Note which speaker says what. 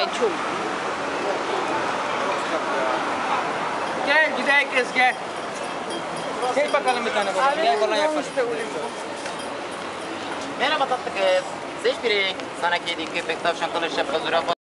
Speaker 1: çok.
Speaker 2: Gel gidelim kız gel. Çek bakalım bir tane bakalım. Gel kolay yapalım.
Speaker 3: Merhaba tatlı kız. Seç bir renk. Sana kedi, köpek, tavşan, kılıç, şapka, zürafa.